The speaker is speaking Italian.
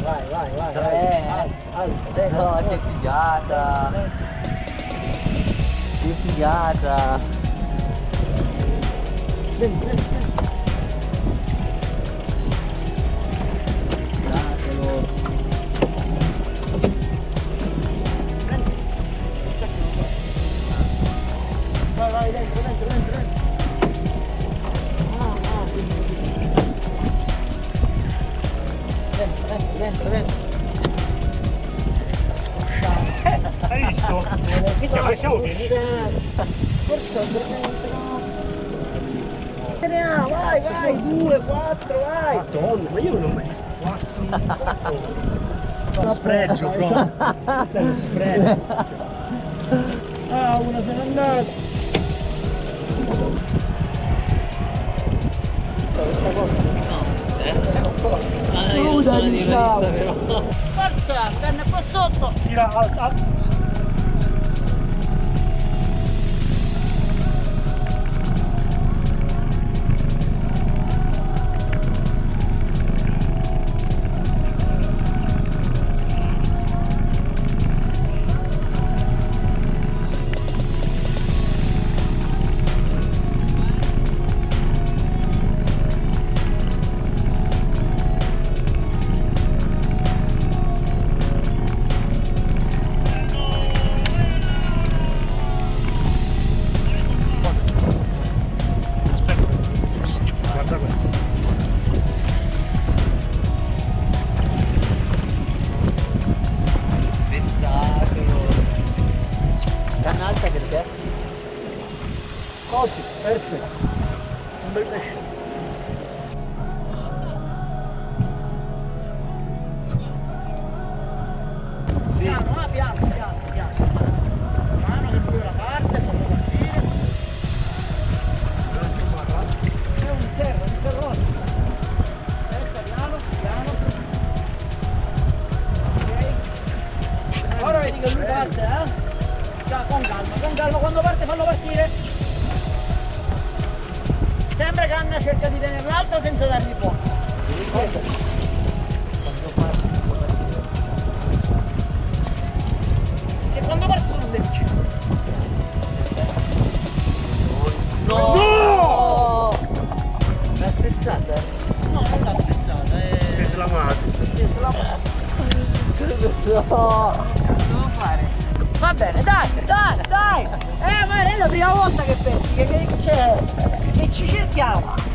vai. Alto. No, che figata. Che figata. Prendi. Vai, dentro. Dentro. Hai visto? Che siamo benissimo. Forza, vai, 2, 4, vai. Madonna, ma io non ho mai visto 4. Lo spregio proprio. Questo è lo spregio. Una se n'è andata. Questa cosa Io sono di diciamo. però. Forza, canna qua sotto. Tira alto. Così, perfetto. Un bel pesce. Piano. Mano che più la parte, fallo partire. È un serra. Aspetta, piano. Ok. Ora vedi che lui parte, Già, con calma, quando parte fallo partire. Sempre canna cerca di tenerla alta senza dargli forza. E quando parte non devi uscire. No! L'ha spezzata? No, non l'ha spezzata, Si è slamato. No! Devo fare? Va bene, dai! Ma è la prima volta che peschi, che c'è? Che ci cerchiamo!